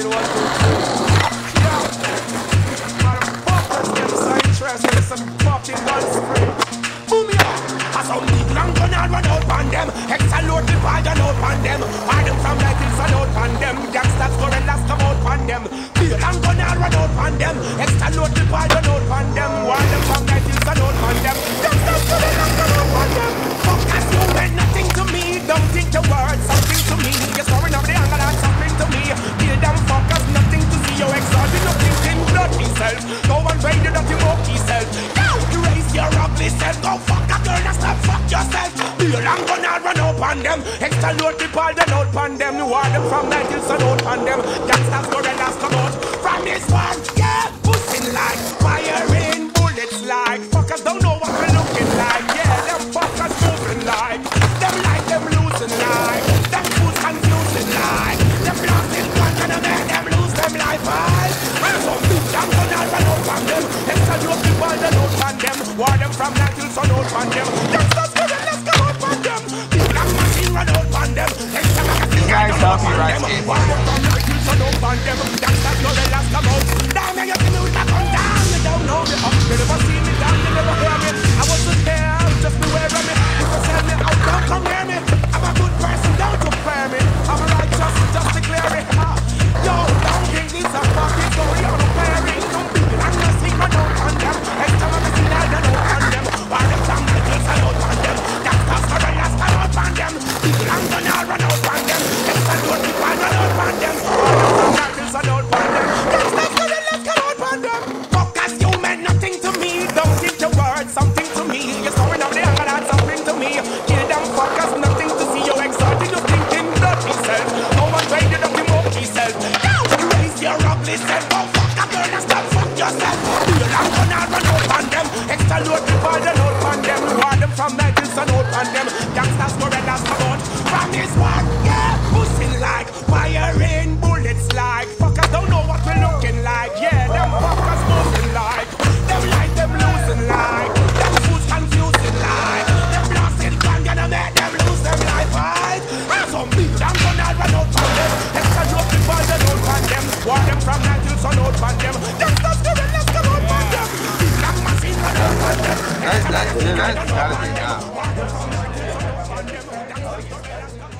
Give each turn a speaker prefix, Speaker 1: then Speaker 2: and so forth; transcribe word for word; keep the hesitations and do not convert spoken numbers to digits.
Speaker 1: it was good. Yeah. Motherfuckers get so interested in some fucking gun spray. Boom ya! I saw me long gun and run out on them. Extra load the bag and out on them. Hide them from like this and out on them. Gangsters gorillas come out on them. Feel long gun and run out on them. Extra load the bag and out on them. Hide them from like this and out on them. Gangsters gorillas come out on them. Fuckers, you meant nothing to me. Don't think your words something to me. You're storing up the anger and something to me. Kill them fuckers, nothing to see. You're exalted, nothing in bloody self. Go and raid the dirty monkey self. Now you raise your ugly self. Go fuck a girl and stop fuck yourself. Be a long gun and run up on them. Extra load the ball, then out on them. You are them from night till sun out on them. Gangsters gorillas come out from this one. Yeah, pushing like firing bullets like. Fuckers don't know what we're looking like. Yeah, them fuckers moving like. Them like them losing like. Them fools confusing like. Them blasting guns and they make them lose them life. Right? And some big long gun and run out on them. Extra load the ball, then out on them. War them from night till sun out on them. Gangsters gorillas come out on them. Big long machine run out on them. Extra magazine run out on them. War them from night till sun out on them. Gangsters gorillas come out. Damn, you see me with my gun down. You don't know me up. You never see me down. You never hear me. I wasn't there. Just beware of me. If you sell me out, don't come near me. I'm a good person, don't compare me. I'm righteous, just declare me. Ah. Yo, don't think this a fucking story on a fairy. Don't be I'm not sick, run out on them. Extra magazine, I don't know on them. While them some little sell out on them. Gangsters, gorillas, come out on them. People I'm gonna run out on them. Extra load the ball, run out on them. While them some little sell out on them. Gangsters, gorillas, come out on them. Fuckers, you meant nothing to me. Don't think your words something to me. You're storing up the anger, that's something to me. Kill them fuckers, nothing to see. You're exalted, you're thinking dirty self. No one tried to dirty monkey self. Now you raise your ugly self. Go fuck a girl and stop fuck yourself. Do you long gun and run out on them. Extra load the ball and out on them. War them from night till sun out on them. Gangsters gorillas come out from this one. Yeah, pushing like firing bullets like. Fuckers don't know what we're looking like. Yeah, them fuckers moving like. Them like them losing like. Them fools confusing like. Them blasting gun gonna make them lose them life. Right? And some big damn gun and run out on them. Extra drop the ball and out on them. War them from night till sun out on them. Gangsters gorillas come out on them. Big black machine run out on them.
Speaker 2: That's that's that's gotta be now.